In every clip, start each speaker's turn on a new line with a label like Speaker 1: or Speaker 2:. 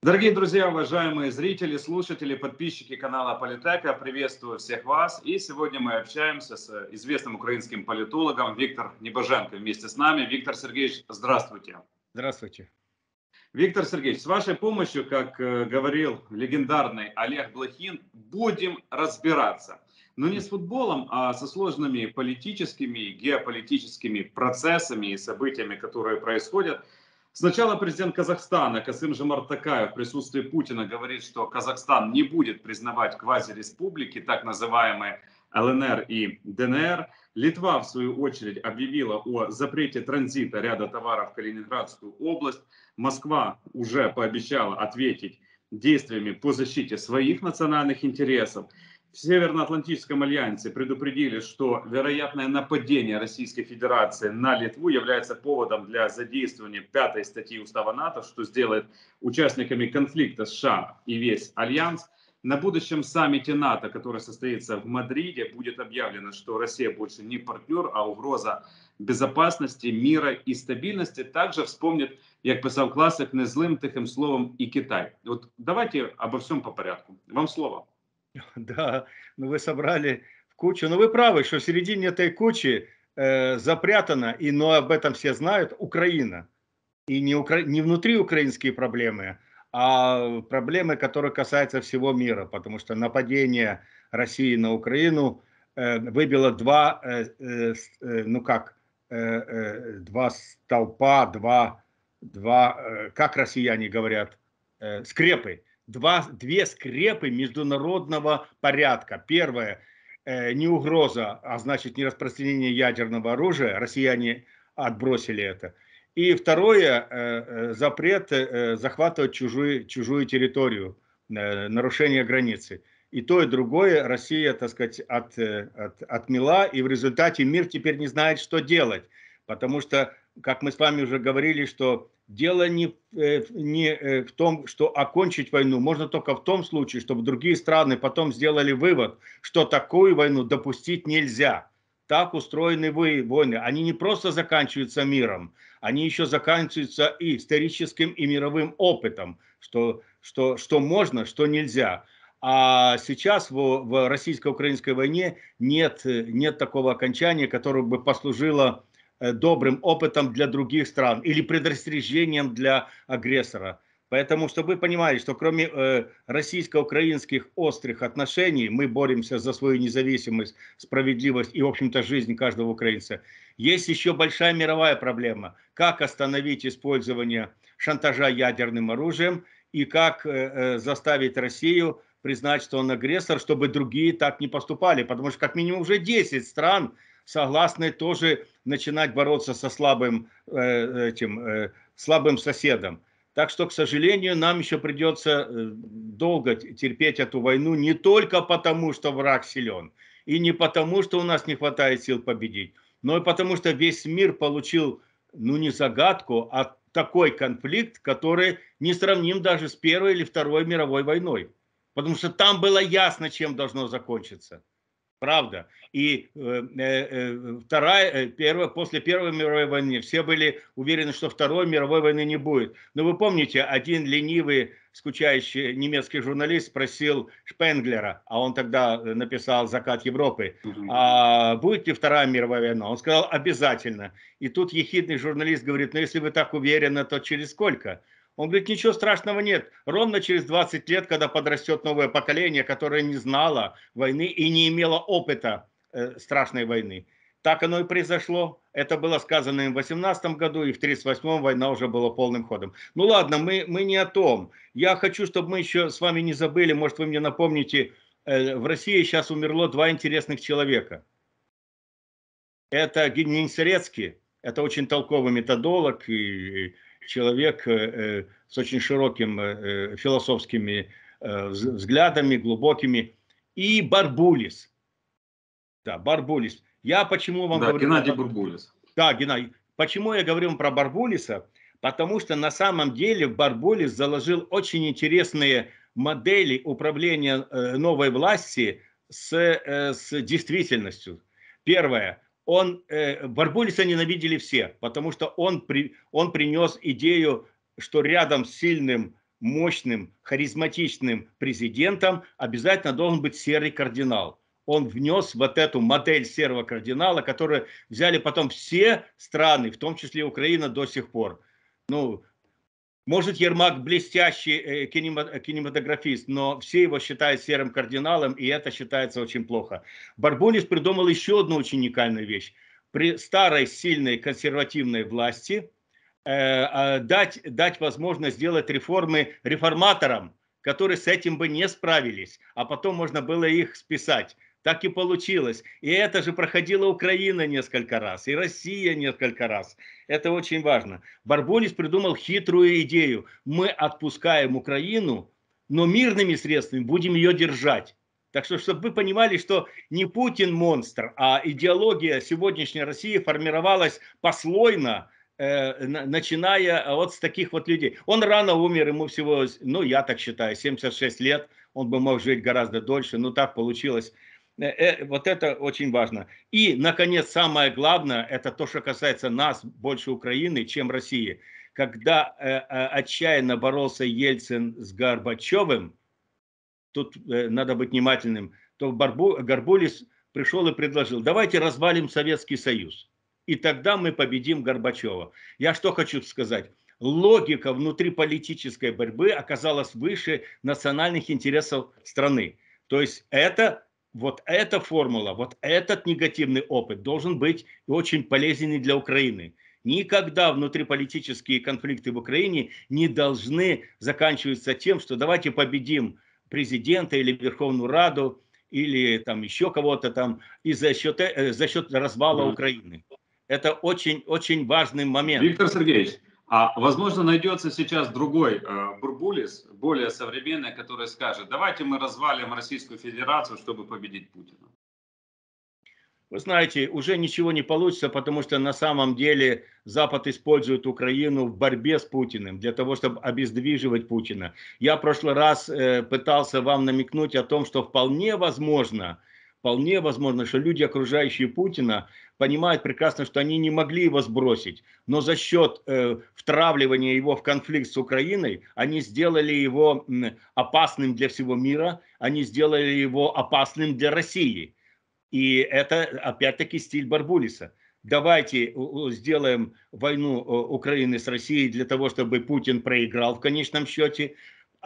Speaker 1: Дорогие друзья, уважаемые зрители, слушатели, подписчики канала Политека, приветствую всех вас. И сегодня мы общаемся с известным украинским политологом Виктором Небоженко вместе с нами. Виктор Сергеевич, здравствуйте.
Speaker 2: Здравствуйте.
Speaker 1: Виктор Сергеевич, с вашей помощью, как говорил легендарный Олег Блохин, будем разбираться. Но не с футболом, а со сложными политическими, геополитическими процессами и событиями, которые происходят. Сначала президент Казахстана Касым-Жомарт Токаев в присутствии Путина говорит, что Казахстан не будет признавать квазиреспублики, так называемые ЛНР и ДНР. Литва, в свою очередь, объявила о запрете транзита ряда товаров в Калининградскую область. Москва уже пообещала ответить действиями по защите своих национальных интересов. В Североатлантическом альянсе предупредили, что вероятное нападение Российской Федерации на Литву является поводом для задействования 5-й статьи Устава НАТО, что сделает участниками конфликта США и весь альянс. На будущем саммите НАТО, который состоится в Мадриде, будет объявлено, что Россия больше не партнер, а угроза безопасности, мира и стабильности. Также вспомнит, як писал классик, не злым тихим словом и Китай. Вот давайте обо всем по порядку. Вам слово.
Speaker 2: Да, ну вы собрали в кучу. Но вы правы, что в середине этой кучи запрятана, но об этом все знают, Украина. И не внутри украинские проблемы, а проблемы, которые касаются всего мира. Потому что нападение России на Украину выбило два столпа, как россияне говорят, скрепы. Две скрепы международного порядка. Первое не угроза, а значит не распространение ядерного оружия. Россияне отбросили это. И второе запрет захватывать чужую территорию, нарушение границы. И то, и другое Россия, так сказать, отмела, и в результате мир теперь не знает, что делать. Потому что, как мы с вами уже говорили, что дело не в том, что окончить войну можно только в том случае, чтобы другие страны потом сделали вывод, что такую войну допустить нельзя. Так устроены войны. Они не просто заканчиваются миром, они еще заканчиваются и историческим, и мировым опытом, что можно, что нельзя. А сейчас в российско-украинской войне нет такого окончания, которое бы послужило добрым опытом для других стран или предостережением для агрессора. Поэтому, чтобы вы понимали, что кроме российско-украинских острых отношений, мы боремся за свою независимость, справедливость и, в общем-то, жизнь каждого украинца, есть еще большая мировая проблема. Как остановить использование шантажа ядерным оружием и как заставить Россию признать, что он агрессор, чтобы другие так не поступали. Потому что как минимум уже 10 стран согласны тоже начинать бороться со слабым соседом. Так что, к сожалению, нам еще придется долго терпеть эту войну не только потому, что враг силен, и не потому, что у нас не хватает сил победить, но и потому, что весь мир получил, ну не загадку, а такой конфликт, который не сравним даже с Первой или Второй мировой войной. Потому что там было ясно, чем должно закончиться. Правда. И после Первой мировой войны все были уверены, что Второй мировой войны не будет. Но вы помните, один ленивый, скучающий немецкий журналист спросил Шпенглера, а он тогда написал «Закат Европы», а будет ли Вторая мировая война? Он сказал «обязательно». И тут ехидный журналист говорит, ну если вы так уверены, то через сколько? Он говорит, ничего страшного нет. Ровно через 20 лет, когда подрастет новое поколение, которое не знало войны и не имело опыта страшной войны. Так оно и произошло. Это было сказано им в 18 году, и в 1938 война уже была полным ходом. Ну ладно, мы не о том. Я хочу, чтобы мы еще с вами не забыли, может вы мне напомните, в России сейчас умерло 2 интересных человека. Это Генин Сырецкий, это очень толковый методолог и человек с очень широкими философскими взглядами, глубокими. И Барбулис. Да, Барбулис. Я почему вам говорю...
Speaker 1: Геннадий Барбулис.
Speaker 2: Да, Геннадий. Почему я говорю про Барбулиса? Потому что на самом деле Барбулис заложил очень интересные модели управления новой власти с действительностью. Первое. Барбулиса ненавидели все, потому что он принес идею, что рядом с сильным мощным, харизматичным президентом, обязательно должен быть серый кардинал. Он внес вот эту модель серого кардинала, которую взяли потом все страны, в том числе Украина до сих пор. Ну, может, Ермак блестящий кинематографист, но все его считают серым кардиналом, и это считается очень плохо. Барбулис придумал еще одну очень уникальную вещь. При старой, сильной, консервативной власти дать возможность сделать реформы реформаторам, которые с этим бы не справились, а потом можно было их списать. Так и получилось. И это же проходила Украина несколько раз, и Россия несколько раз. Это очень важно. Барбулис придумал хитрую идею. Мы отпускаем Украину, но мирными средствами будем ее держать. Так что, чтобы вы понимали, что не Путин монстр, а идеология сегодняшней России формировалась послойно, начиная вот с таких вот людей. Он рано умер, ему всего, ну я так считаю, 76 лет. Он бы мог жить гораздо дольше, но так получилось. Вот это очень важно. И, наконец, самое главное, это то, что касается нас, больше Украины, чем России. Когда отчаянно боролся Ельцин с Горбачевым, тут надо быть внимательным, то Барбулис пришел и предложил: давайте развалим Советский Союз, и тогда мы победим Горбачева. Я что хочу сказать. Логика внутриполитической борьбы оказалась выше национальных интересов страны. То есть вот эта формула, вот этот негативный опыт должен быть очень полезен для Украины. Никогда внутриполитические конфликты в Украине не должны заканчиваться тем, что давайте победим президента или Верховную Раду, или там еще кого-то там, и за счет развала Украины. Это очень важный момент.
Speaker 1: Виктор Сергеевич, а возможно найдется сейчас другой Барбулис, более современный, который скажет: давайте мы развалим Российскую Федерацию, чтобы победить Путина.
Speaker 2: Вы знаете, уже ничего не получится, потому что на самом деле Запад использует Украину в борьбе с Путиным, для того, чтобы обездвиживать Путина. Я в прошлый раз пытался вам намекнуть о том, что вполне возможно, что люди, окружающие Путина, понимают прекрасно, что они не могли его сбросить. Но за счет втравливания его в конфликт с Украиной, они сделали его опасным для всего мира, они сделали его опасным для России. И это, опять-таки, стиль Барбулиса. Давайте сделаем войну Украины с Россией для того, чтобы Путин проиграл в конечном счете.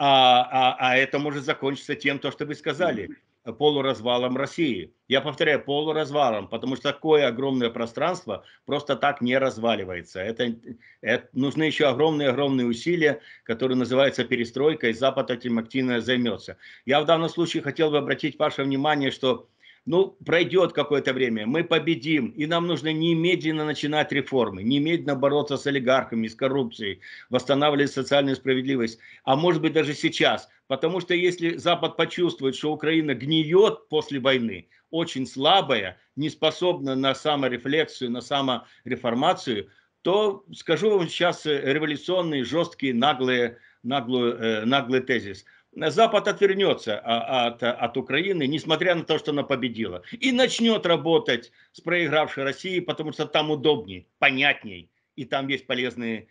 Speaker 2: А это может закончиться тем, что вы сказали, полуразвалом России. Я повторяю, полуразвалом, потому что такое огромное пространство просто так не разваливается. Это нужны еще огромные усилия, которые называются перестройкой, и Запад этим активно займется. Я в данном случае хотел бы обратить ваше внимание, что пройдет какое-то время, мы победим, и нам нужно немедленно начинать реформы, немедленно бороться с олигархами, с коррупцией, восстанавливать социальную справедливость, а может быть даже сейчас, потому что если Запад почувствует, что Украина гниет после войны, очень слабая, не способна на саморефлексию, на самореформацию, то скажу вам сейчас революционный, жесткий, наглый тезис. Запад отвернется от Украины, несмотря на то, что она победила, и начнет работать с проигравшей Россией, потому что там удобнее, понятней, и там есть полезные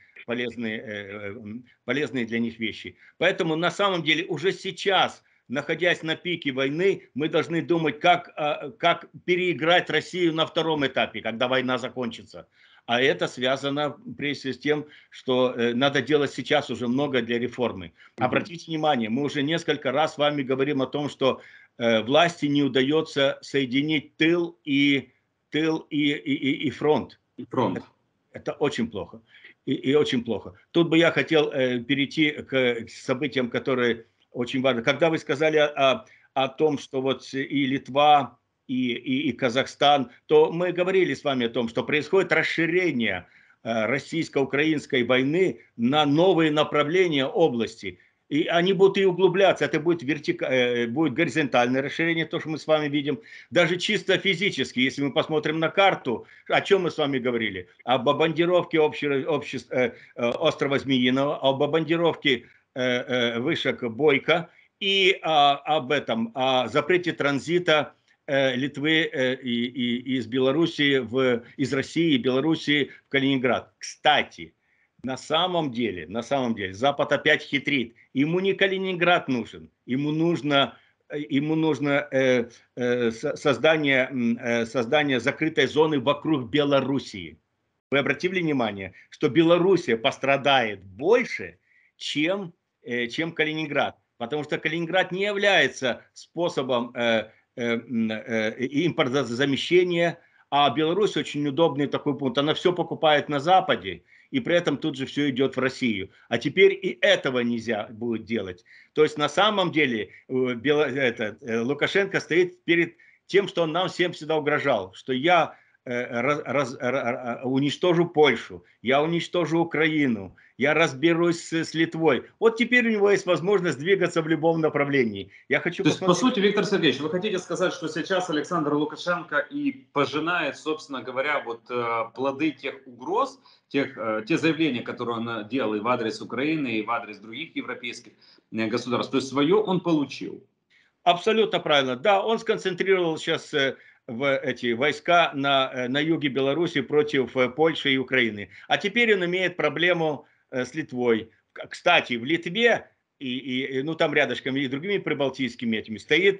Speaker 2: для них вещи. Поэтому на самом деле уже сейчас, находясь на пике войны, мы должны думать, как переиграть Россию на втором этапе, когда война закончится. А это связано прежде всего с тем, что надо делать сейчас уже много для реформы. Обратите внимание, мы уже несколько раз с вами говорим о том, что власти не удается соединить тыл и фронт. Это очень плохо. И очень плохо. Тут бы я хотел перейти к событиям, которые очень важны. Когда вы сказали о том, что вот и Литва, и Казахстан, то мы говорили с вами о том, что происходит расширение российско-украинской войны на новые направления области. И они будут и углубляться, это будет горизонтальное расширение, то, что мы с вами видим. Даже чисто физически, если мы посмотрим на карту, о чем мы с вами говорили? Об бомбардировке острова Змеиного, об бомбардировке вышек Бойко и о запрете транзита Литвы из Белоруссии, из России и Белоруссии в Калининград. Кстати, на самом деле, Запад опять хитрит. Ему не Калининград нужен, ему нужно создание закрытой зоны вокруг Белоруссии. Вы обратили внимание, что Белоруссия пострадает больше, чем Калининград, потому что Калининград не является способом импортозамещения, а Беларусь очень удобный такой пункт. Она все покупает на Западе, и при этом тут же все идет в Россию. А теперь и этого нельзя будет делать. То есть на самом деле Лукашенко стоит перед тем, что он нам всем всегда угрожал, что я уничтожу Польшу, я уничтожу Украину, я разберусь с Литвой. Вот теперь у него есть возможность двигаться в любом направлении. Я хочу
Speaker 1: То есть, по сути, Виктор Сергеевич, вы хотите сказать, что сейчас Александр Лукашенко и пожинает, собственно говоря, вот плоды тех угроз, те заявления, которые он делал и в адрес Украины, и в адрес других европейских государств. То есть свое он получил.
Speaker 2: Абсолютно правильно. Да, он сконцентрировал сейчас эти войска на юге Беларуси против Польши и Украины. А теперь он имеет проблему с Литвой. Кстати, в Литве ну там рядышком и другими прибалтийскими этими стоит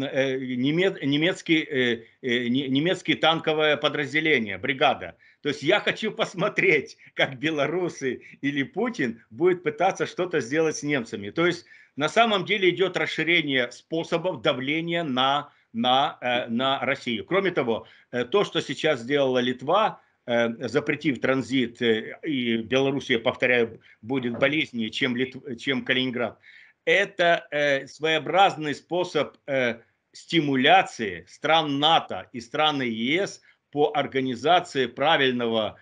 Speaker 2: немецкие танковое подразделение, бригада. То есть я хочу посмотреть, как белорусы или Путин будет пытаться что-то сделать с немцами. То есть на самом деле идет расширение способов давления на Россию. Кроме того, то, что сейчас сделала Литва, запретив транзит, и Белоруссия, повторяю, будет болезненнее, чем Калининград, это своеобразный способ стимуляции стран НАТО и стран ЕС по организации правильного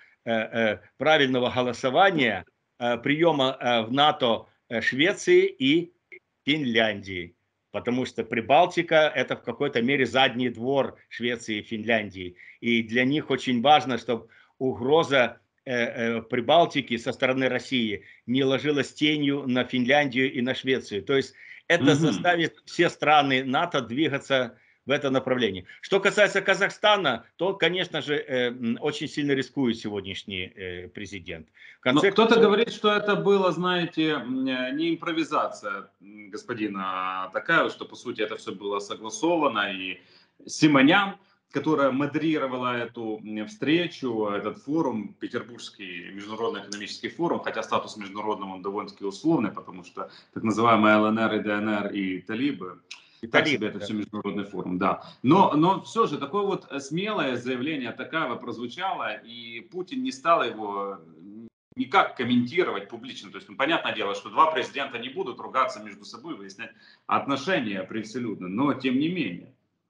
Speaker 2: голосования, приема в НАТО Швеции и Финляндии. Потому что Прибалтика – это в какой-то мере задний двор Швеции и Финляндии. И для них очень важно, чтобы угроза Прибалтики со стороны России не ложилась тенью на Финляндию и на Швецию. То есть это заставит все страны НАТО двигаться в это направлении. Что касается Казахстана, то, конечно же, очень сильно рискует сегодняшний президент.
Speaker 1: Но кто-то говорит, что это было, знаете, не импровизация господина Такаева, что по сути это все было согласовано, и Симонян, которая модерировала эту встречу, этот форум, Петербургский международный экономический форум, хотя статус международного он довольно-таки условный, потому что так называемые ЛНР и ДНР и талибы, так себе это все международный форум, да. Но все же такое вот смелое заявление Такаева прозвучало, и Путин не стал его никак комментировать публично. То есть, ну, понятное дело, что два президента не будут ругаться между собой, выяснять отношения абсолютно, но тем не менее.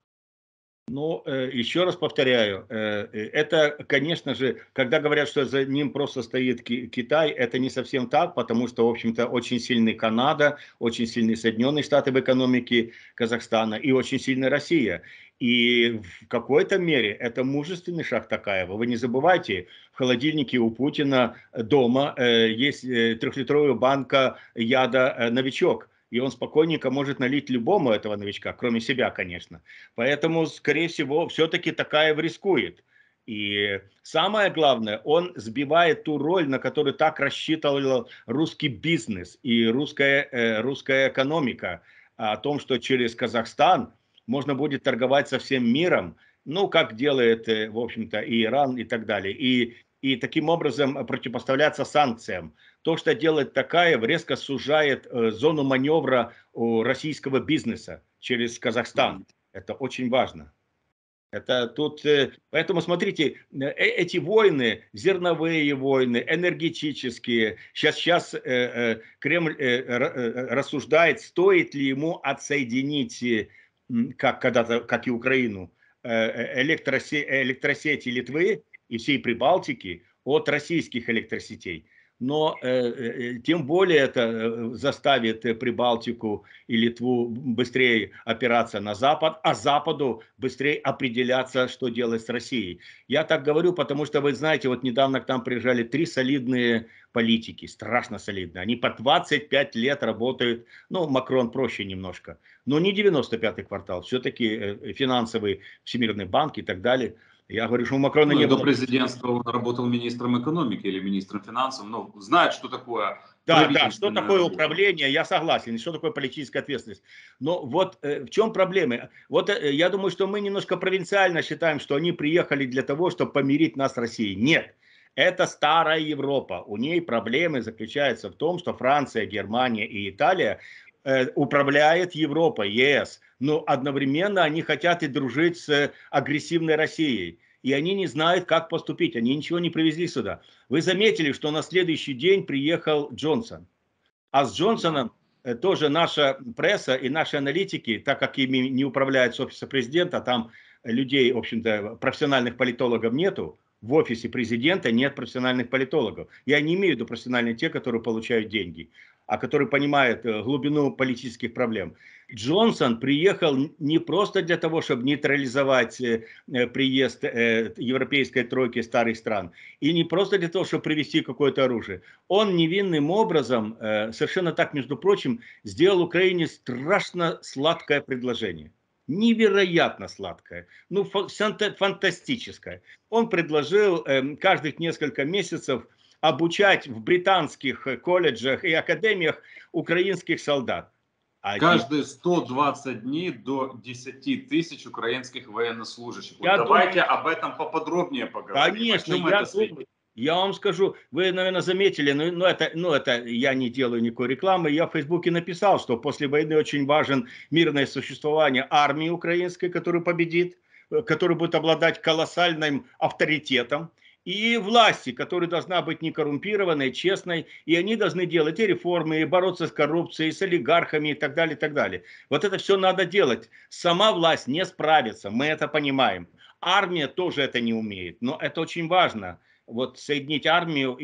Speaker 2: Ну, еще раз повторяю, это, конечно же, когда говорят, что за ним просто стоит Китай, это не совсем так, потому что, в общем-то, очень сильный Канада, очень сильные Соединенные Штаты в экономике Казахстана и очень сильная Россия. И в какой-то мере это мужественный шаг Такаева. Вы не забывайте, в холодильнике у Путина дома есть 3-литровая банка яда «Новичок». И он спокойненько может налить любому этого новичка, кроме себя, конечно. Поэтому, скорее всего, все-таки Такаев рискует. И самое главное, он сбивает ту роль, на которую так рассчитывал русский бизнес и русская экономика. О том, что через Казахстан можно будет торговать со всем миром, ну, как делает, в общем-то, и Иран и так далее. И таким образом противопоставляться санкциям. То, что делает Такаев, резко сужает зону маневра российского бизнеса через Казахстан. Это очень важно. Это тут, поэтому смотрите, эти войны, зерновые войны, энергетические, сейчас Кремль рассуждает, стоит ли ему отсоединить, как и Украину, электросети Литвы и всей Прибалтики от российских электросетей. Но тем более это заставит Прибалтику и Литву быстрее опираться на Запад, а Западу быстрее определяться, что делать с Россией. Я так говорю, потому что, вы знаете, вот недавно к нам приезжали 3 солидные политики, страшно солидные. Они по 25 лет работают, ну, Макрон проще немножко, но не 95-й квартал, все-таки финансовый Всемирный банк и так далее. Я говорю, что у Макрона
Speaker 1: Ну,
Speaker 2: не
Speaker 1: и до
Speaker 2: было.
Speaker 1: президентства он работал министром экономики или министром финансов, но знает, что такое
Speaker 2: Да, да, что
Speaker 1: правительственная
Speaker 2: такое
Speaker 1: работа.
Speaker 2: управление, я согласен, что такое политическая ответственность. Но вот в чем проблема? Вот я думаю, что мы немножко провинциально считаем, что они приехали для того, чтобы помирить нас с Россией. Нет, это старая Европа. У ней проблемы заключаются в том, что Франция, Германия и Италия управляют Европой, ЕС. Но одновременно они хотят и дружить с агрессивной Россией. И они не знают, как поступить. Они ничего не привезли сюда. Вы заметили, что на следующий день приехал Джонсон. А с Джонсоном тоже наша пресса и наши аналитики, так как ими не управляет с офиса президента, там людей, в общем-то, профессиональных политологов нету. В офисе президента нет профессиональных политологов. Я не имею в виду профессиональные те, которые получают деньги, а которые понимают глубину политических проблем. Джонсон приехал не просто для того, чтобы нейтрализовать приезд европейской тройки старых стран, и не просто для того, чтобы привезти какое-то оружие. Он невинным образом, совершенно так, между прочим, сделал Украине страшно сладкое предложение. Невероятно сладкое, ну фантастическое. Он предложил каждых несколько месяцев обучать в британских колледжах и академиях украинских солдат.
Speaker 1: Каждые 120 дней до 10 тысяч украинских военнослужащих. Вот
Speaker 2: Я
Speaker 1: давайте
Speaker 2: думаю,
Speaker 1: об этом поподробнее поговорим. О
Speaker 2: конечно,
Speaker 1: чем это светит?
Speaker 2: я вам скажу, вы, наверное, заметили, это я не делаю никакой рекламы, я в Фейсбуке написал, что после войны очень важен мирное существование армии украинской, которая победит, которая будет обладать колоссальным авторитетом, и власти, которая должна быть некоррумпированной, честной, и они должны делать и реформы, и бороться с коррупцией, с олигархами и так далее, и так далее. Вот это все надо делать. Сама власть не справится, мы это понимаем. Армия тоже это не умеет, но это очень важно. Вот соединить армию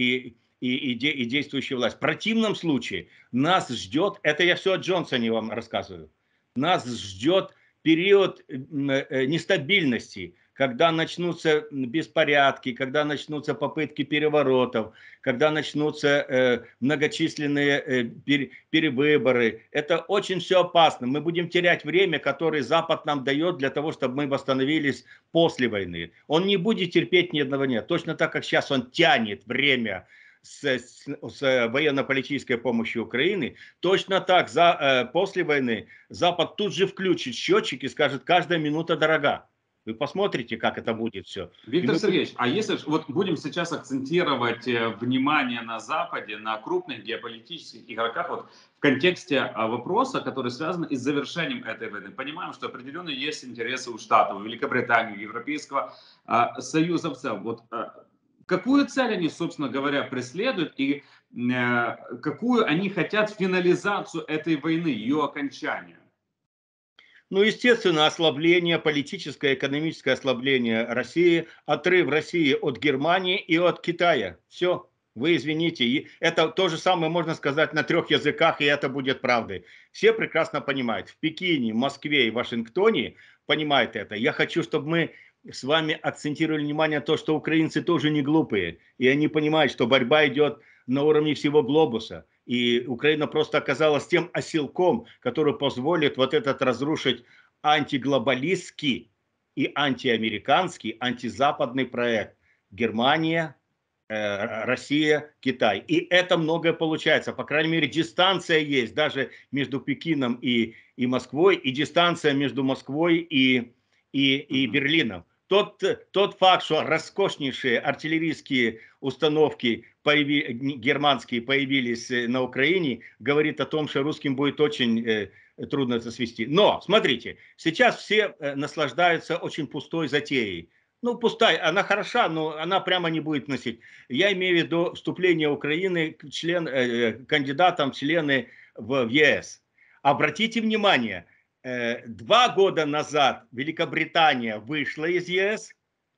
Speaker 2: и действующую власть. В противном случае нас ждет, это я все о Джонсоне вам рассказываю, нас ждет период нестабильности, когда начнутся беспорядки, когда начнутся попытки переворотов, когда начнутся многочисленные перевыборы. Это очень все опасно. Мы будем терять время, которое Запад нам дает для того, чтобы мы восстановились после войны. Он не будет терпеть ни одного дня. Точно так, как сейчас он тянет время с военно-политической помощью Украины, точно так после войны Запад тут же включит счетчик и скажет, каждая минута дорога. Вы посмотрите, как это будет все.
Speaker 1: Виктор Сергеевич, а если вот будем сейчас акцентировать внимание на Западе, на крупных геополитических игроках, вот в контексте вопроса, который связан и с завершением этой войны. Понимаем, что определенно есть интересы у Штатов, у Великобритании, у Европейского Союза в целом. Вот, какую цель они, собственно говоря, преследуют и какую они хотят финализацию этой войны, ее окончания?
Speaker 2: Ну, естественно, ослабление, политическое, экономическое ослабление России, отрыв России от Германии и от Китая. Все, вы извините. И это то же самое можно сказать на 3 языках, и это будет правдой. Все прекрасно понимают. В Пекине, Москве и Вашингтоне понимают это. Я хочу, чтобы мы с вами акцентировали внимание на то, что украинцы тоже не глупые. И они понимают, что борьба идет на уровне всего глобуса. И Украина просто оказалась тем оселком, который позволит вот этот разрушить антиглобалистский и антиамериканский, антизападный проект. Германия, Россия, Китай. И это многое получается. По крайней мере, дистанция есть даже между Пекином и Москвой, и дистанция между Москвой и Берлином. Тот факт, что роскошнейшие артиллерийские установки германские появились на Украине, говорит о том, что русским будет очень трудно это свести. Но, смотрите, сейчас все наслаждаются очень пустой затеей. Ну, пустая, она хороша, но она прямо не будет носить. Я имею в виду вступление Украины кандидатом в члены в ЕС. Обратите внимание, 2 года назад Великобритания вышла из ЕС,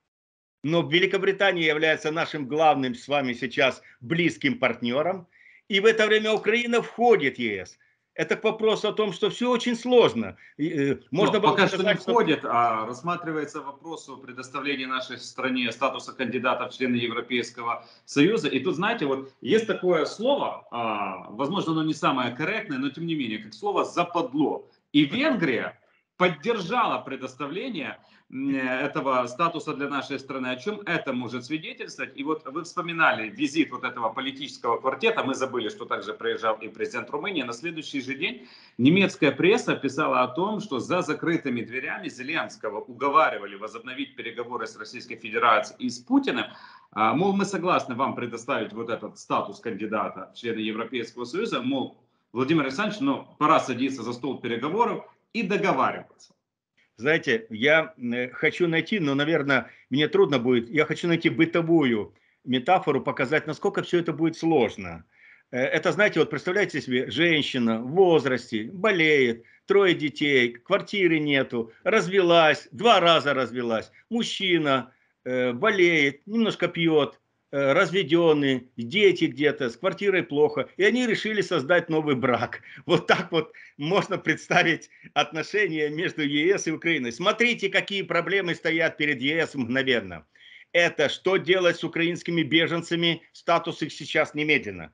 Speaker 2: но Великобритания является нашим главным с вами сейчас близким партнером, и в это время Украина входит в ЕС. Это к вопросу о том, что все очень сложно.
Speaker 1: Можно пока что не входит, а рассматривается вопрос о предоставлении нашей стране статуса кандидата в члены Европейского Союза. И тут, знаете, вот есть такое слово, возможно, оно не самое корректное, но тем не менее, как слово «западло». И Венгрия поддержала предоставление этого статуса для нашей страны. О чем это может свидетельствовать? И вот вы вспоминали визит вот этого политического квартета. Мы забыли, что также приезжал и президент Румынии. На следующий же день немецкая пресса писала о том, что за закрытыми дверями Зеленского уговаривали возобновить переговоры с Российской Федерацией и с Путиным. Мол, мы согласны вам предоставить вот этот статус кандидата в члены Европейского Союза. Мол, Владимир Александрович, ну, пора садиться за стол переговоров и договариваться.
Speaker 2: Знаете, я хочу найти, но, наверное, мне трудно будет, я хочу найти бытовую метафору, показать, насколько все это будет сложно. Это, знаете, вот представляете себе, женщина в возрасте, болеет, 3 детей, квартиры нету, развелась, 2 раза развелась, мужчина болеет, немножко пьет, разведенный, дети где-то, с квартирой плохо, и они решили создать новый брак. Вот так вот можно представить отношения между ЕС и Украиной. Смотрите, какие проблемы стоят перед ЕС мгновенно. Это что делать с украинскими беженцами, статус их сейчас немедленно.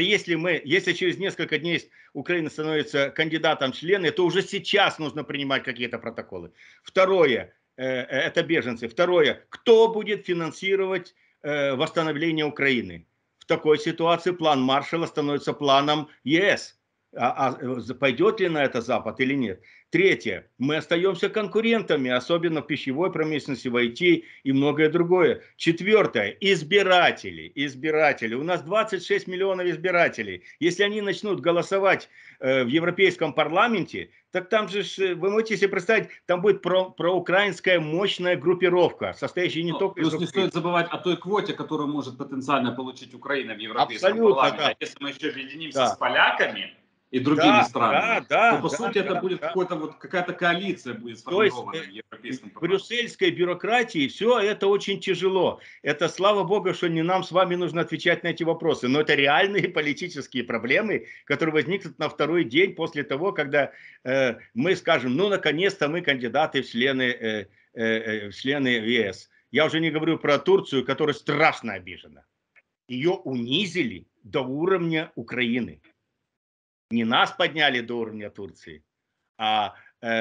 Speaker 2: Если через несколько дней Украина становится кандидатом в члены, то уже сейчас нужно принимать какие-то протоколы. Второе, это беженцы. Второе, кто будет финансировать восстановления Украины. В такой ситуации план Маршалла становится планом ЕС. Пойдет ли на это Запад или нет? Третье. Мы остаемся конкурентами, особенно в пищевой промышленности, в IT и многое другое. Четвертое. Избиратели. Избиратели. У нас 26 миллионов избирателей. Если они начнут голосовать в Европейском парламенте, так там же, вы можете себе представить, там будет проукраинская мощная группировка, состоящая не только из...
Speaker 1: Плюс не стоит забывать о той квоте, которую может потенциально получить Украина в Европейском парламенте.
Speaker 2: Да.
Speaker 1: Если мы еще объединимся с поляками и другими странами, то по сути это будет какая-то коалиция будет сформирована в Европейском парламенте.
Speaker 2: В брюссельской бюрократии все это очень тяжело. Это, слава богу, что не нам с вами нужно отвечать на эти вопросы, но это реальные политические проблемы, которые возникнут на 2-й день после того, когда мы скажем, ну наконец-то мы кандидаты в члены ЕС. Я уже не говорю про Турцию, которая страшно обижена. Ее унизили до уровня Украины. Не нас подняли до уровня Турции, а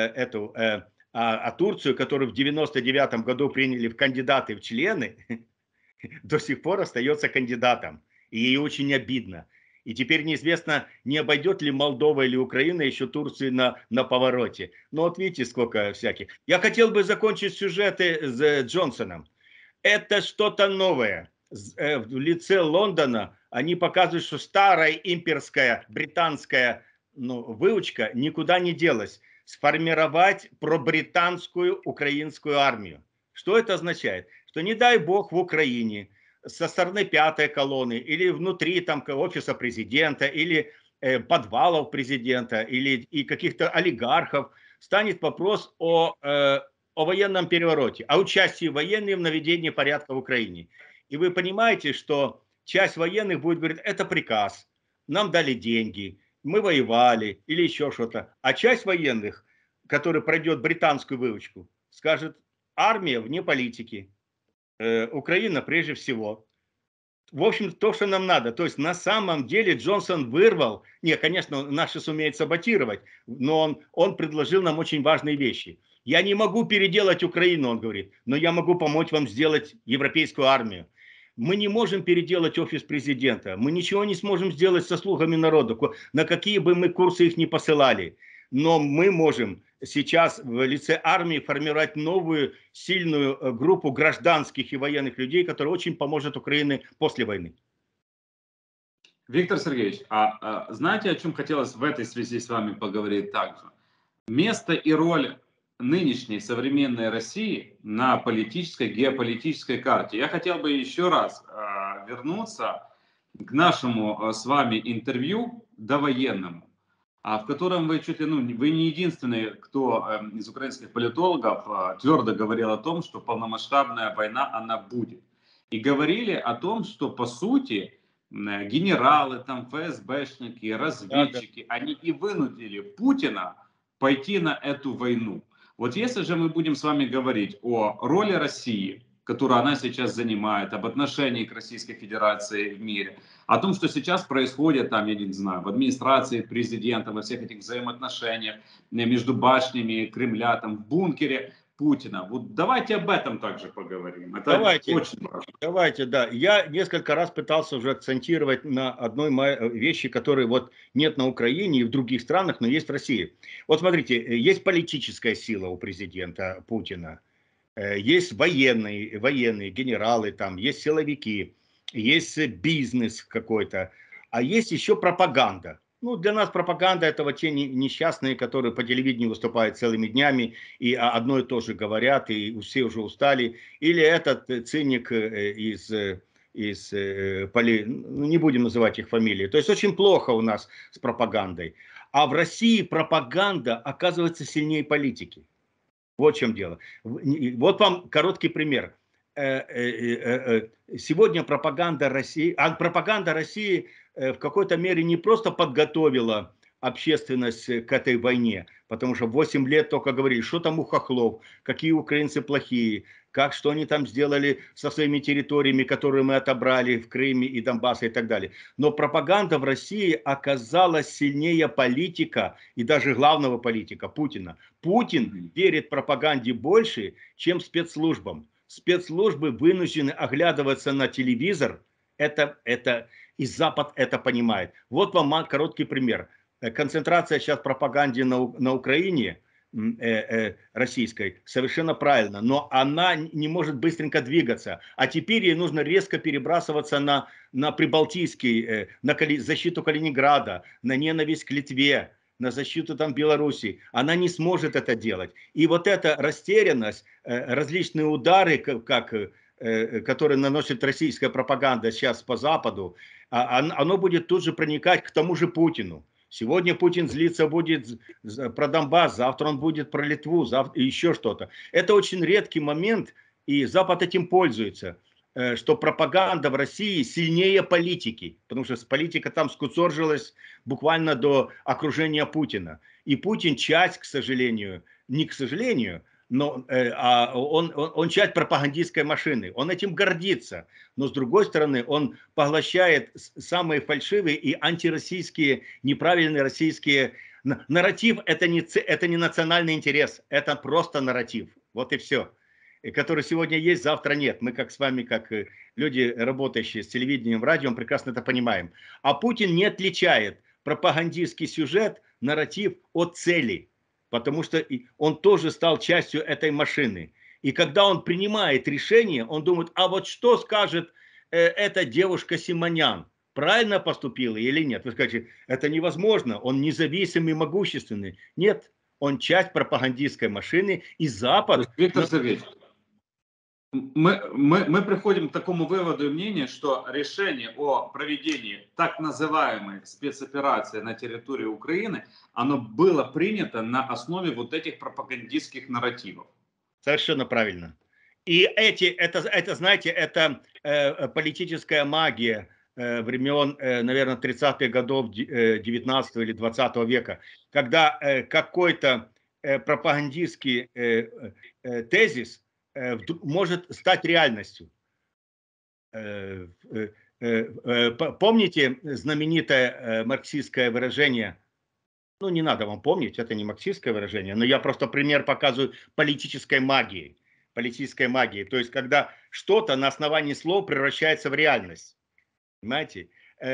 Speaker 2: Турцию, которую в 99 году приняли в кандидаты в члены, до сих пор остается кандидатом. И ей очень обидно. И теперь неизвестно, не обойдет ли Молдова или Украина еще Турцию на повороте. Но вот видите, сколько всяких. Я хотел бы закончить сюжеты с Джонсоном. Это что-то новое. В лице Лондона они показывают, что старая имперская британская выучка никуда не делась. Сформировать пробританскую украинскую армию. Что это означает? Что не дай бог в Украине со стороны 5-й колонны или внутри там офиса президента или подвалов президента или каких-то олигархов станет вопрос о военном перевороте, о участии военных в наведении порядка в Украине. И вы понимаете, что часть военных будет говорить, это приказ, нам дали деньги, мы воевали или еще что-то. А часть военных, который пройдет британскую выучку, скажет, армия вне политики, Украина прежде всего. В общем, то, что нам надо. То есть на самом деле Джонсон вырвал, конечно, наши сумеет саботировать, но он предложил нам очень важные вещи. Я не могу переделать Украину, он говорит, но я могу помочь вам сделать европейскую армию. Мы не можем переделать офис президента, мы ничего не сможем сделать со слугами народа, на какие бы мы курсы их ни посылали. Но мы можем сейчас в лице армии формировать новую сильную группу гражданских и военных людей, которая очень поможет Украине после войны.
Speaker 1: Виктор Сергеевич, знаете, о чем хотелось в этой связи с вами поговорить также? Место и роль нынешней современной России на политической, геополитической карте. Я хотел бы еще раз вернуться к нашему с вами интервью довоенному, в котором вы чуть ли, вы не единственный, кто из украинских политологов твердо говорил о том, что полномасштабная война, она будет. И говорили о том, что по сути генералы, там, ФСБшники, разведчики, они и вынудили Путина пойти на эту войну. Вот если же мы будем с вами говорить о роли России которую она сейчас занимает, об отношении к Российской Федерации в мире, о том, что сейчас происходит там, я не знаю, в администрации президента, во всех этих взаимоотношениях между башнями Кремля, там, в бункере Путина. Вот давайте об этом также поговорим. Это
Speaker 2: Давайте,
Speaker 1: очень важно.
Speaker 2: давайте, да. Я несколько раз пытался уже акцентировать на одной вещи, которые вот нет на Украине и в других странах, но есть в России. Вот смотрите, есть политическая сила у президента Путина. Есть военные, генералы, там, есть силовики, есть бизнес какой-то, а есть еще пропаганда. Ну, для нас пропаганда — это вот те несчастные, которые по телевидению выступают целыми днями и одно и то же говорят, и все уже устали. Или этот циник ну, не будем называть их фамилии. То есть очень плохо у нас с пропагандой. А в России пропаганда оказывается сильнее политики. Вот в чем дело. Вот вам короткий пример. Сегодня пропаганда России в какой-то мере не просто подготовила общественность к этой войне, потому что 8 лет только говорили, что там у хохлов, какие украинцы плохие, что они там сделали со своими территориями, которые мы отобрали в Крыме и Донбассе и так далее. Но пропаганда в России оказалась сильнее политика и даже главного политика Путина. Путин верит пропаганде больше, чем спецслужбам. Спецслужбы вынуждены оглядываться на телевизор, и Запад это понимает. Вот вам короткий пример. Концентрация сейчас пропаганды на Украине российской совершенно правильно, но она не может быстренько двигаться. А теперь ей нужно резко перебрасываться на Прибалтийский, на защиту Калининграда, на ненависть к Литве, на защиту там Беларуси. Она не сможет это делать. И вот эта растерянность, различные удары, которые наносит российская пропаганда сейчас по Западу, оно будет тут же проникать к тому же Путину. Сегодня Путин злиться будет про Донбасс, завтра он будет про Литву, завтра еще что-то. Это очень редкий момент, и Запад этим пользуется, что пропаганда в России сильнее политики, потому что политика там скуцоржилась буквально до окружения Путина. И Путин часть, к сожалению, не к сожалению, но он часть пропагандистской машины, он этим гордится, но с другой стороны он поглощает самые фальшивые и антироссийские, неправильные российские. Нарратив — это не национальный интерес, это просто нарратив, вот и все, который сегодня есть, завтра нет. Мы как с вами, как люди, работающие с телевидением, радио, прекрасно это понимаем. А Путин не отличает пропагандистский сюжет, нарратив от цели. Потому что он тоже стал частью этой машины. И когда он принимает решение, он думает, а вот что скажет эта девушка Симонян? Правильно поступила или нет? Вы скажете, это невозможно, он независимый, могущественный. Нет, он часть пропагандистской машины, и Запад...
Speaker 1: Виктор Сергеевич, мы приходим к такому выводу и мнению, что решение о проведении так называемой спецоперации на территории Украины, оно было принято на основе вот этих пропагандистских нарративов.
Speaker 2: Совершенно правильно. И это знаете, это политическая магия времен, наверное, 30-х годов 19 или 20 века, когда какой-то пропагандистский тезис может стать реальностью. Помните знаменитое марксистское выражение? Ну, не надо вам помнить, это не марксистское выражение, но я просто пример показываю политической магии. Политической магии. То есть, когда что-то на основании слов превращается в реальность. Понимаете?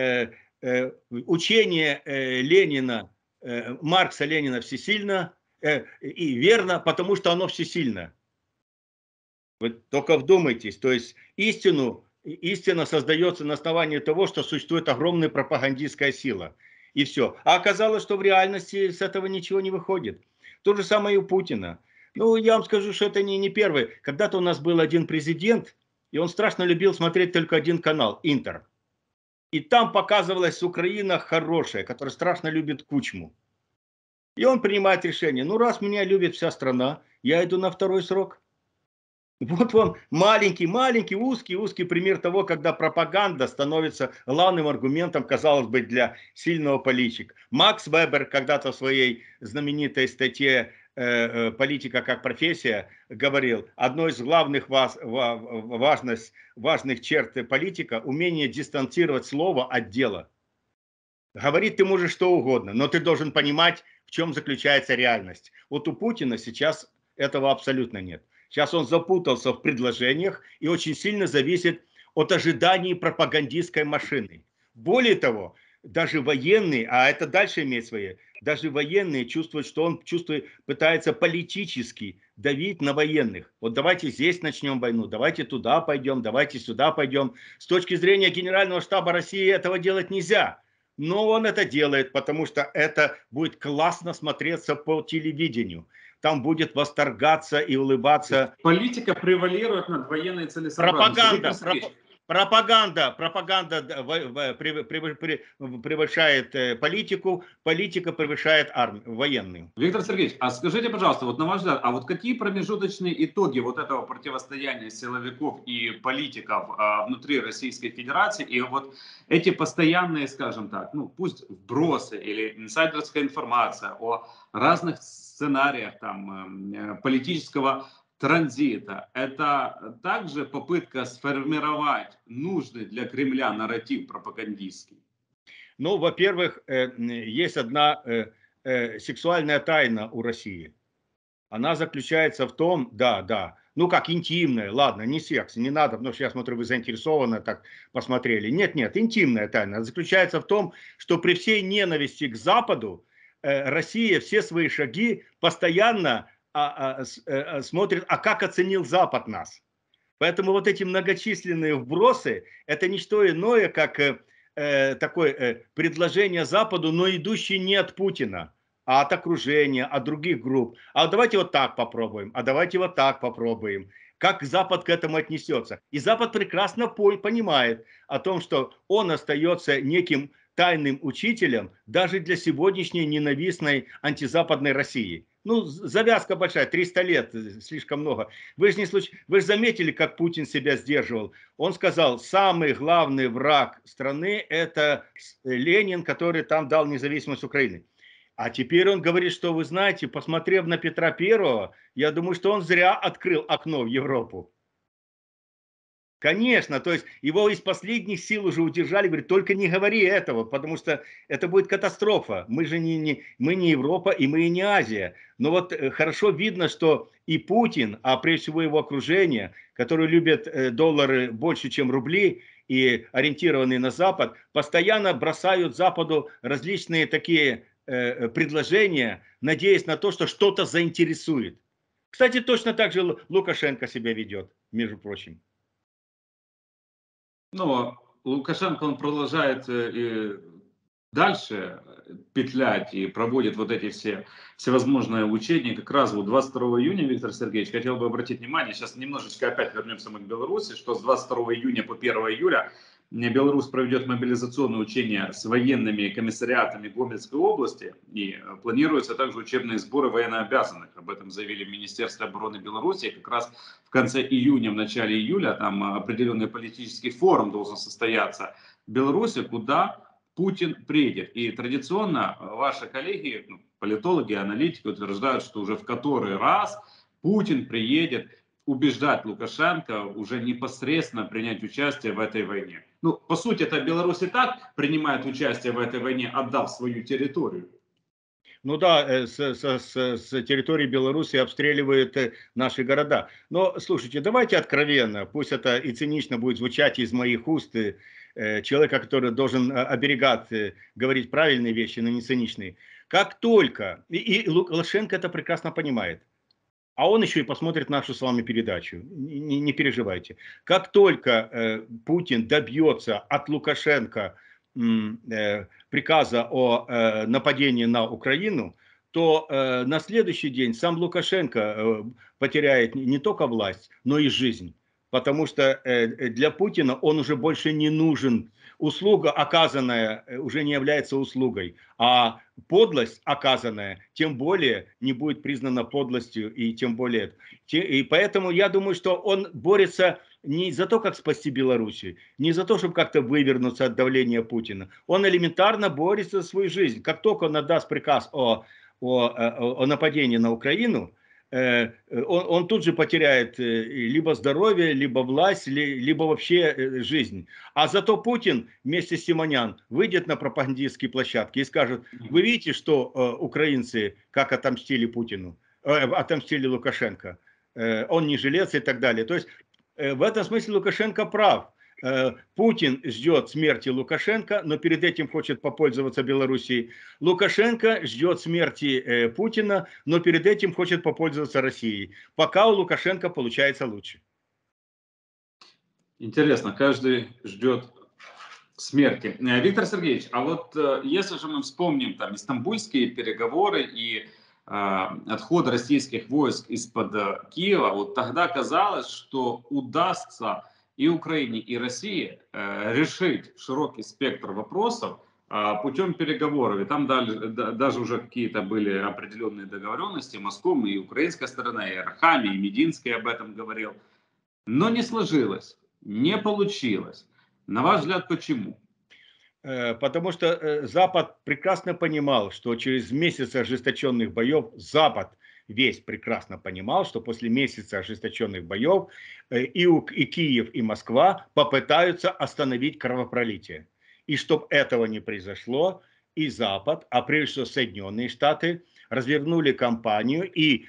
Speaker 2: Учение Ленина, Маркса, Ленина всесильно и верно, потому что оно всесильно. Вы только вдумайтесь, то есть истина создается на основании того, что существует огромная пропагандистская сила. И все. А оказалось, что в реальности с этого ничего не выходит. То же самое и у Путина. Ну, я вам скажу, что это не первый. Когда-то у нас был один президент, и он страшно любил смотреть только один канал, Интер. И там показывалась Украина хорошая, которая страшно любит Кучму. И он принимает решение, ну, раз меня любит вся страна, я иду на второй срок. Вот вам маленький, узкий пример того, когда пропаганда становится главным аргументом, казалось бы, для сильного политика. Макс Вебер когда-то в своей знаменитой статье политика как профессия, говорил, одной из главных важных черт политика – умение дистанцировать слово от дела. Говорить ты можешь что угодно, но ты должен понимать, в чем заключается реальность. Вот у Путина сейчас этого абсолютно нет. Сейчас он запутался в предложениях и очень сильно зависит от ожиданий пропагандистской машины. Более того, даже военные, а это дальше имеет свои, даже военные чувствуют, что он пытается политически давить на военных. Вот давайте здесь начнем войну, давайте туда пойдем, давайте сюда пойдем. С точки зрения Генерального штаба России этого делать нельзя. Но он это делает, потому что это будет классно смотреться по телевидению. Там будет восторгаться и улыбаться.
Speaker 1: Политика превалирует над военной целесообразностью.
Speaker 2: Пропаганда превышает политику, политика превышает военную.
Speaker 1: Виктор Сергеевич, а скажите, пожалуйста, вот на ваш взгляд, а вот какие промежуточные итоги вот этого противостояния силовиков и политиков внутри Российской Федерации, и вот эти постоянные, скажем так, ну пусть вбросы или инсайдерская информация о разных сценариях там политического транзита, это также попытка сформировать нужный для Кремля нарратив пропагандистский?
Speaker 2: Ну, во-первых, есть одна сексуальная тайна у России. Она заключается в том, ну как интимная, ладно, не секс, не надо, потому что я смотрю, вы заинтересованно так посмотрели. Нет, интимная тайна заключается в том, что при всей ненависти к Западу Россия все свои шаги постоянно смотрит, а как оценил Запад нас. Поэтому вот эти многочисленные вбросы, это не что иное, как такое предложение Западу, но идущее не от Путина, а от окружения, от других групп. А давайте вот так попробуем, а давайте вот так попробуем. Как Запад к этому отнесется. И Запад прекрасно понимает о том, что он остается неким тайным учителем даже для сегодняшней ненавистной антизападной России. Ну, завязка большая, 300 лет, слишком много. Вы же заметили, как Путин себя сдерживал. Он сказал, самый главный враг страны – это Ленин, который там дал независимость Украины. А теперь он говорит, что, вы знаете, посмотрев на Петра Первого, я думаю, что он зря открыл окно в Европу. Конечно, то есть его из последних сил уже удержали, говорит, только не говори этого, потому что это будет катастрофа. Мы же не Европа, и мы и не Азия. Но вот хорошо видно, что и Путин, а прежде всего его окружение, которые любят доллары больше, чем рубли, и ориентированные на Запад, постоянно бросают Западу различные такие предложения, надеясь на то, что что-то заинтересует. Кстати, точно так же Лукашенко себя ведет, между прочим.
Speaker 1: Но Лукашенко, он продолжает и дальше петлять и проводит вот эти всевозможные учения. Как раз вот 22 июня, Виктор Сергеевич, хотел бы обратить внимание, сейчас немножечко опять вернемся мы к Беларуси, что с 22 июня по 1 июля Беларусь проведет мобилизационные учения с военными комиссариатами Гомельской области, и планируются также учебные сборы военнообязанных. Об этом заявили в Министерстве обороны Беларуси. Как раз в конце июня, в начале июля, там определенный политический форум должен состояться в Беларуси, куда Путин приедет. И традиционно ваши коллеги, политологи, аналитики утверждают, что уже в который раз Путин приедет убеждать Лукашенко уже непосредственно принять участие в этой войне. Ну, по сути, это Беларусь и так принимает участие в этой войне, отдав свою территорию.
Speaker 2: Ну да, с территории Беларуси обстреливают наши города. Но, слушайте, давайте откровенно, пусть это и цинично будет звучать из моих уст, человека, который должен оберегать, говорить правильные вещи, но не циничные. Как только, и Лукашенко это прекрасно понимает, а он еще и посмотрит нашу с вами передачу, не переживайте. Как только Путин добьется от Лукашенко приказа о нападении на Украину, то на следующий день сам Лукашенко потеряет не только власть, но и жизнь. Потому что для Путина он уже больше не нужен. Услуга, оказанная, уже не является услугой, а подлость, оказанная, тем более не будет признана подлостью, и тем более. И поэтому я думаю, что он борется не за то, как спасти Белоруссию, не за то, чтобы как-то вывернуться от давления Путина. Он элементарно борется за свою жизнь. Как только он отдаст приказ о о нападении на Украину, он тут же потеряет либо здоровье, либо власть, либо вообще жизнь. А зато Путин вместе с Симонян выйдет на пропагандистские площадки и скажет: вы видите, что украинцы как отомстили Путину, отомстили Лукашенко, он не жилец и так далее. То есть в этом смысле Лукашенко прав. Путин ждет смерти Лукашенко, но перед этим хочет попользоваться Белоруссией. Лукашенко ждет смерти Путина, но перед этим хочет попользоваться Россией. Пока у Лукашенко получается лучше.
Speaker 1: Интересно, каждый ждет смерти. Виктор Сергеевич, а вот если же мы вспомним там истамбульские переговоры и отход российских войск из-под Киева, вот тогда казалось, что удастся и Украине, и России решить широкий спектр вопросов путем переговоров. И там даже уже какие-то были определенные договоренности. Москвой и украинская сторона, и Арахами, и Мединский об этом говорил. Но не сложилось, не получилось. На ваш взгляд, почему?
Speaker 2: Потому что Запад прекрасно понимал, что через месяц ожесточенных боев Запад весь прекрасно понимал, что после месяца ожесточенных боев и Киев, и Москва попытаются остановить кровопролитие. И чтобы этого не произошло, и Запад, а прежде всего Соединенные Штаты, развернули кампанию и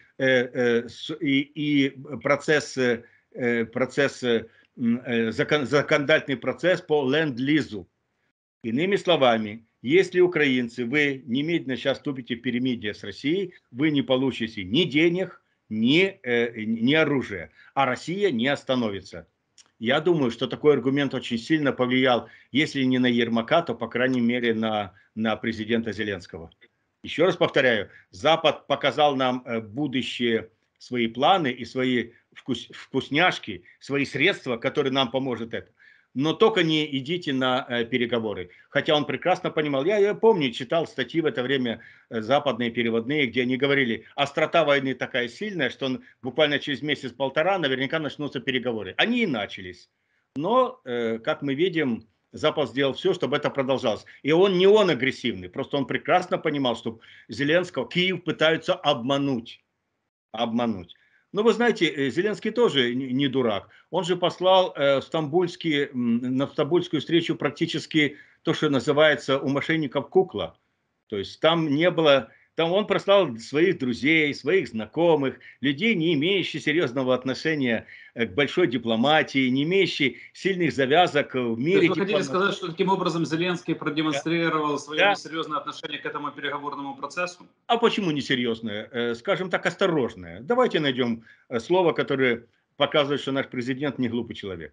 Speaker 2: законодательный процесс по ленд-лизу. Иными словами, если украинцы, вы немедленно сейчас вступите в перемирие с Россией, вы не получите ни денег, ни оружия, а Россия не остановится. Я думаю, что такой аргумент очень сильно повлиял, если не на Ермака, то, по крайней мере, на президента Зеленского. Еще раз повторяю, Запад показал нам будущее, свои планы и свои вкусняшки, свои средства, которые нам поможет это. Но только не идите на переговоры. Хотя он прекрасно понимал, я помню, читал статьи в это время западные, переводные, где они говорили, острота войны такая сильная, что буквально через месяц-полтора наверняка начнутся переговоры. Они и начались. Но, как мы видим, Запад сделал все, чтобы это продолжалось. И он агрессивный, просто он прекрасно понимал, что Зеленского, Киев пытаются обмануть. Но вы знаете, Зеленский тоже не дурак. Он же послал на стамбульскую встречу практически то, что называется у мошенников кукла. То есть там не было... Там он послал своих друзей, своих знакомых, людей, не имеющих серьезного отношения к большой дипломатии, не имеющих сильных завязок в мире.
Speaker 1: Вы хотите сказать, что таким образом Зеленский продемонстрировал свое несерьезное отношение к этому переговорному процессу?
Speaker 2: А почему несерьезное? Скажем так, осторожное. Давайте найдем слово, которое показывает, что наш президент не глупый человек.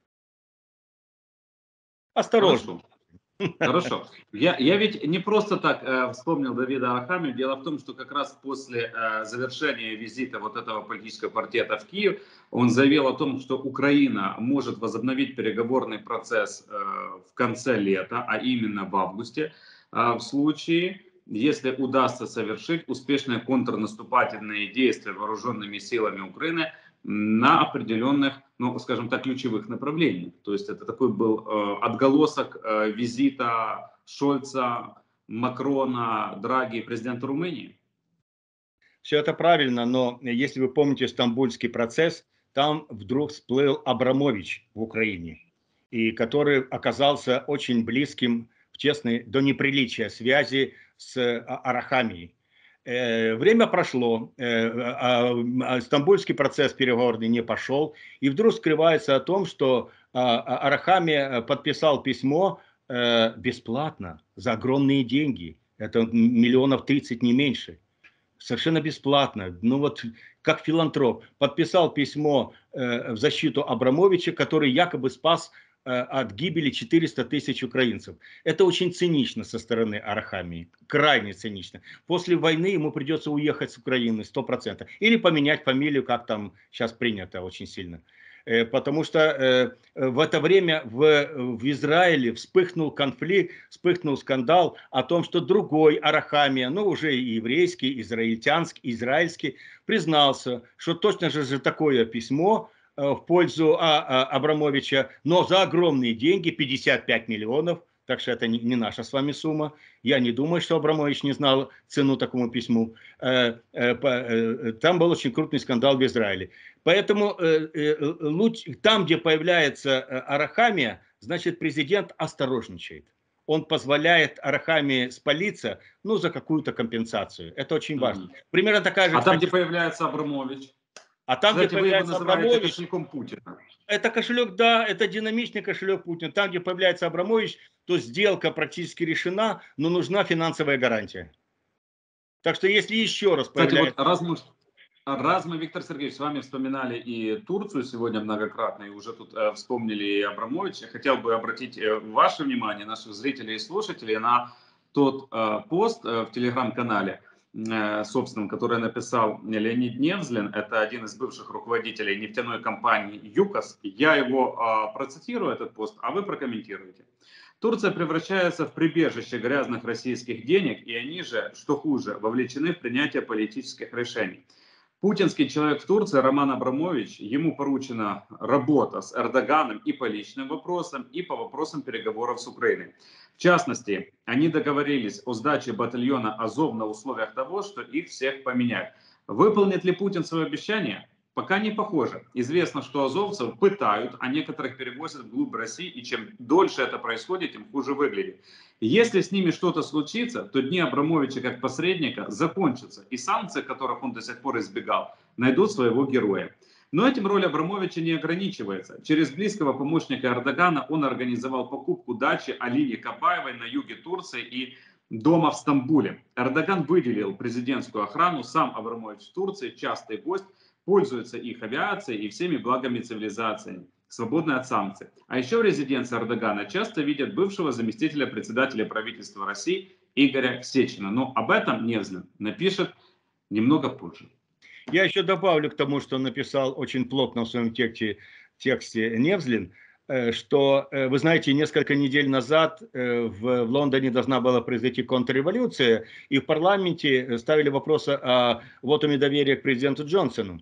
Speaker 2: Осторожно.
Speaker 1: Хорошо. Я ведь не просто так вспомнил Давида Арахамию. Дело в том, что как раз после завершения визита вот этого политического квартета в Киев, он заявил о том, что Украина может возобновить переговорный процесс в конце лета, а именно в августе, в случае, если удастся совершить успешные контрнаступательные действия вооруженными силами Украины на определенных, ну, скажем так, ключевых направлениях. То есть это такой был отголосок визита Шольца, Макрона, Драги, президента Румынии.
Speaker 2: Все это правильно, но если вы помните стамбульский процесс, там вдруг всплыл Абрамович в Украине, и который оказался очень близким в тесной до неприличия связи с Арахамией. Время прошло, стамбульский процесс переговорный не пошел, и вдруг скрывается о том, что Арахамия подписал письмо бесплатно, за огромные деньги, это 30 миллионов, не меньше, совершенно бесплатно, ну вот как филантроп, подписал письмо в защиту Абрамовича, который якобы спас от гибели 400 тысяч украинцев. Это очень цинично со стороны Арахамии, крайне цинично. После войны ему придется уехать с Украины 100%. Или поменять фамилию, как там сейчас принято очень сильно. Потому что в это время в Израиле вспыхнул конфликт, вспыхнул скандал о том, что другой Арахамия, ну уже еврейский, израильский, признался, что точно же такое письмо в пользу Абрамовича, но за огромные деньги, 55 миллионов, так что это не наша с вами сумма. Я не думаю, что Абрамович не знал цену такому письму. Там был очень крупный скандал в Израиле. Поэтому там, где появляется Арахамия, значит, президент осторожничает. Он позволяет Арахамии спалиться, ну, за какую-то компенсацию. Это очень важно. Примерно такая же...
Speaker 1: А там, где появляется Абрамович?
Speaker 2: А там,
Speaker 1: Кстати,
Speaker 2: где
Speaker 1: вы его
Speaker 2: появляется
Speaker 1: называете
Speaker 2: Абрамович,
Speaker 1: кошельком Путина.
Speaker 2: это кошелек, да, это динамичный кошелек Путина. Там, где появляется Абрамович, то сделка практически решена, но нужна финансовая гарантия. Так что если еще раз
Speaker 1: Кстати,
Speaker 2: появляется...
Speaker 1: вот раз мы, Виктор Сергеевич, с вами вспоминали и Турцию сегодня многократно, и уже тут вспомнили и Абрамовича, хотел бы обратить ваше внимание, наших зрителей и слушателей, на тот пост в телеграм-канале, собственном, который написал Леонид Невзлин, это один из бывших руководителей нефтяной компании ЮКОС. Я его процитирую, этот пост, а вы прокомментируете. Турция превращается в прибежище грязных российских денег, и они же, что хуже, вовлечены в принятие политических решений. Путинский человек в Турции Роман Абрамович, ему поручена работа с Эрдоганом и по личным вопросам, и по вопросам переговоров с Украиной. В частности, они договорились о сдаче батальона Азов на условиях того, что их всех поменяют. Выполнит ли Путин свое обещание? Пока не похоже. Известно, что азовцев пытают, а некоторых перевозят вглубь России, и чем дольше это происходит, тем хуже выглядит. Если с ними что-то случится, то дни Абрамовича как посредника закончатся, и санкции, которых он до сих пор избегал, найдут своего героя. Но этим роль Абрамовича не ограничивается. Через близкого помощника Эрдогана он организовал покупку дачи Алине Кабаевой на юге Турции и дома в Стамбуле. Эрдоган выделил президентскую охрану, сам Абрамович в Турции, частый гость, пользуется их авиацией и всеми благами цивилизации, свободной от санкций. А еще в резиденции Эрдогана часто видят бывшего заместителя председателя правительства России Игоря Сечина. Но об этом Невзлин напишет немного позже.
Speaker 2: Я еще добавлю к тому, что написал очень плотно в своем тексте Невзлин, что, вы знаете, несколько недель назад в Лондоне должна была произойти контрреволюция, и в парламенте ставили вопрос о вотуме доверия к президенту Джонсону.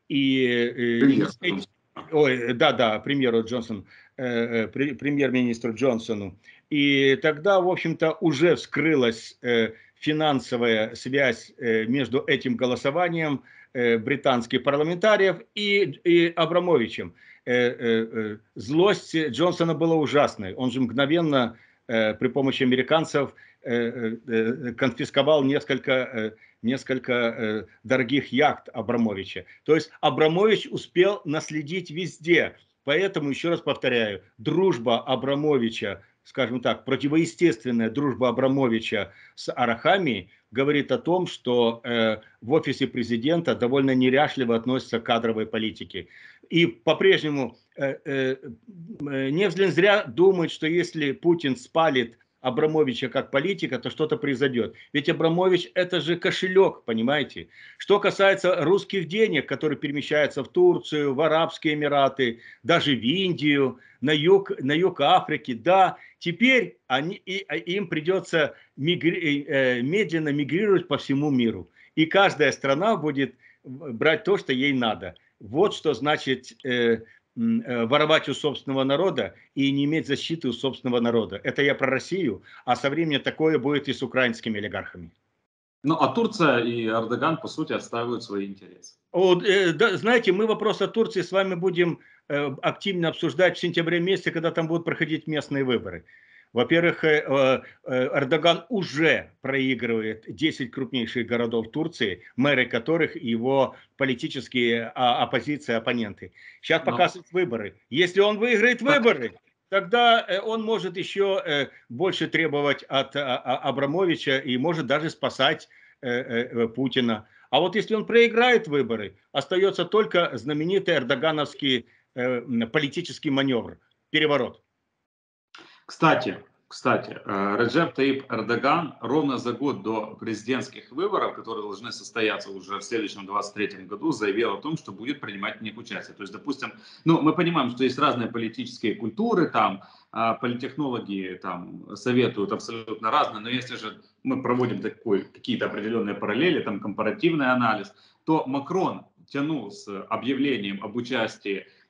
Speaker 2: Премьеру Джонсону, премьер-министру Джонсону. И тогда, в общем-то, уже вскрылась финансовая связь между этим голосованием британских парламентариев и Абрамовичем. Злость Джонсона была ужасной. Он же мгновенно при помощи американцев конфисковал несколько дорогих яхт Абрамовича. То есть Абрамович успел наследить везде. Поэтому, еще раз повторяю, дружба Абрамовича, скажем так, противоестественная дружба Абрамовича с Арахамией говорит о том, что в офисе президента довольно неряшливо относятся к кадровой политике. И по-прежнему Невзлин зря думает, что если Путин спалит Абрамовича как политика, то что-то произойдет. Ведь Абрамович это же кошелек, понимаете. Что касается русских денег, которые перемещаются в Турцию, в Арабские Эмираты, даже в Индию, на юг Африки, да, теперь им придется медленно мигрировать по всему миру. И каждая страна будет брать то, что ей надо. Вот что значит воровать у собственного народа и не иметь защиты у собственного народа. Это я про Россию, а со временем такое будет и с украинскими олигархами.
Speaker 1: Ну, а Турция и Эрдоган, по сути, отстаивают свои интересы.
Speaker 2: Знаете, мы вопрос о Турции с вами будем активно обсуждать в сентябре месяце, когда там будут проходить местные выборы. Во-первых, Эрдоган уже проигрывает 10 крупнейших городов Турции, мэры которых его политические оппозиции, оппоненты. Сейчас показывают выборы. Если он выиграет выборы, тогда он может еще больше требовать от Абрамовича и может даже спасать Путина. А вот если он проиграет выборы, остается только знаменитый эрдогановский политический маневр, переворот.
Speaker 1: Кстати, Реджеп Таyyip Эрдоган ровно за год до президентских выборов, которые должны состояться уже в следующем 23-м году, заявил о том, что будет принимать в них участие. То есть, допустим, мы понимаем, что есть разные политические культуры, там политтехнологи там советуют абсолютно разные, но если же мы проводим какие-то определенные параллели, там компаративный анализ, то Макрон тянул с объявлением об участии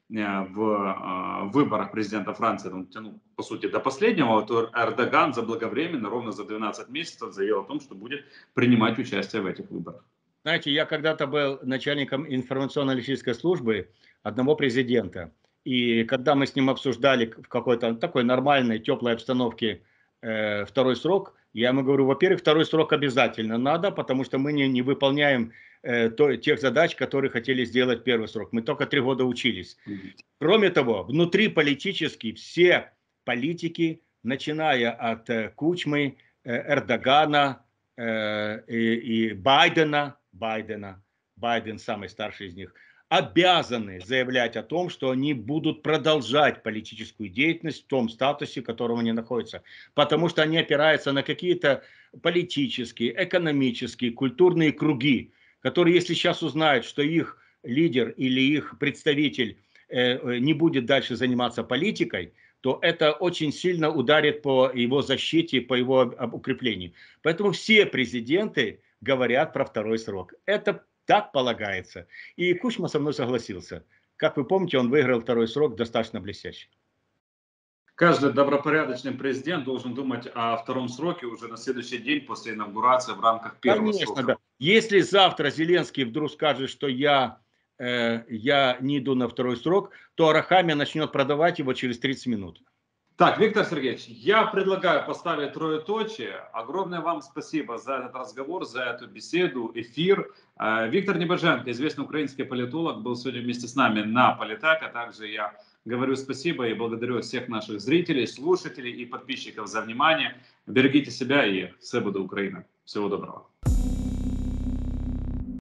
Speaker 1: в выборах президента Франции, он тянул, по сути, до последнего, то Эрдоган заблаговременно, ровно за 12 месяцев, заявил о том, что будет принимать участие в этих выборах.
Speaker 2: Знаете, я когда-то был начальником информационно-аналитической службы одного президента. И когда мы с ним обсуждали в какой-то такой нормальной, теплой обстановке второй срок, я ему говорю, во-первых, второй срок обязательно надо, потому что мы не выполняем тех задач, которые хотели сделать первый срок. Мы только 3 года учились. Кроме того, внутриполитически все политики, начиная от Кучмы, Эрдогана и Байдена, Байден самый старший из них, обязаны заявлять о том, что они будут продолжать политическую деятельность в том статусе, в котором они находятся. Потому что они опираются на какие-то политические, экономические, культурные круги, которые, если сейчас узнают, что их лидер или их представитель не будет дальше заниматься политикой, то это очень сильно ударит по его защите, по его укреплению. Поэтому все президенты говорят про второй срок. Это так полагается. И Кучма со мной согласился. Как вы помните, он выиграл второй срок достаточно блестяще.
Speaker 1: Каждый добропорядочный президент должен думать о втором сроке уже на следующий день после инаугурации в рамках первого срока. Да.
Speaker 2: Если завтра Зеленский вдруг скажет, что я не иду на второй срок, то Арахамия начнет продавать его через 30 минут.
Speaker 1: Так, Виктор Сергеевич, я предлагаю поставить троеточие. Огромное вам спасибо за этот разговор, за эту беседу, эфир. Виктор Небоженко, известный украинский политолог, был сегодня вместе с нами на Политаке. Также я говорю спасибо и благодарю всех наших зрителей, слушателей и подписчиков за внимание. Берегите себя и все будет Украина. Всего доброго.